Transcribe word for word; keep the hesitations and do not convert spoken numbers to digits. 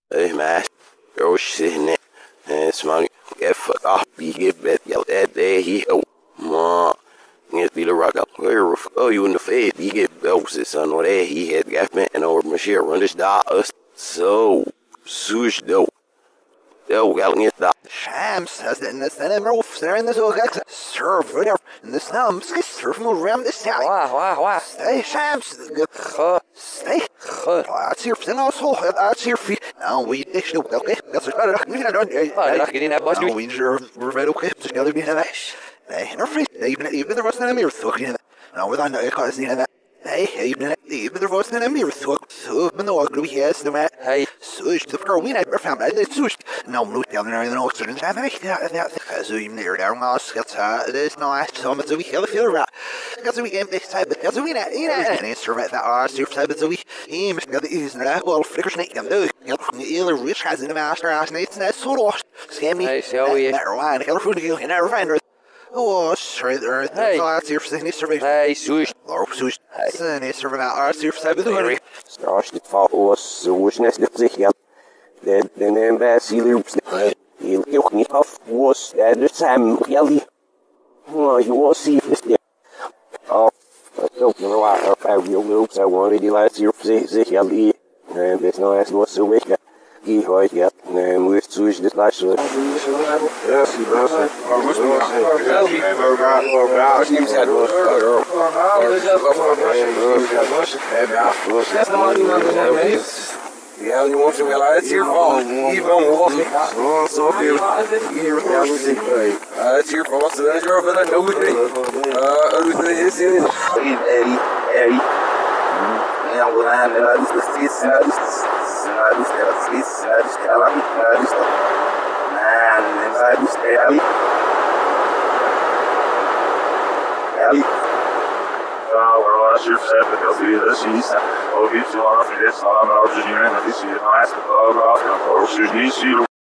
Hey man, yo sitting there and smiling. Get fuck off, be get back out that day he oh ma. Get the rock up where oh you in the face, be get bells son or that he had got me and over my share run this da us so sush though. Yo got get da. Shams has in the cinema there in the Zogax serve there in the slums serve more around this town. Wow, wow, wow. Stay Shams stay that's your sin also that's your feet. Now we dish no okay. That's better. We don't know. We we're right okay. Together we have Hey, no free. Even even the rest of them are talking. Now we're not causing that. Hey, even even the rest of them are talking. So, but no, we has the man. Hey, Sush, the girl we never found. I did sush. No, look down there in the oxygen. I think that because we near there. Mouse gets uh, there's no ice. So much we have a feel right. Because we game this type. Because we not, you know, an instrument that are super type. So we aim to the is that well flicker snake them do. Either rich has in the master house. And it's that sort of scammy. Hey, so we. Never mind. Hello, food you can never find her. Oh, sorry, there. Hey. That's your thing. Survey. Hey, sush. Or sush. Hey. Sen survey out. Your type of the Starst it fall was so was next to sich ja. Den den Basil you you me off was at the time really. Oh, you will see this there. Oh, I don't know why I will lose. I wanted to let you sich ja die. And there's no as was so weak. He hoort ja. Nee, moet zo is dit luisteren. Ja, zie je wel. Maar moest nog ja, je moet er wel uit hier van. Hier van was ik. Oh, zo veel. Hier van was ik. Uit hier van was er een jaar van een dood. Uh, hoe is het hier? Eddie, Eddie. Ja, we gaan naar de steeds, naar de steeds, naar de steeds, naar de steeds, naar de steeds. Man, inside the steeds, Ellie. Ellie. Nou, we waren super set because we this is ook iets van af dit staan maar als je niet net is hier naast de bouw af en ook dus niet zien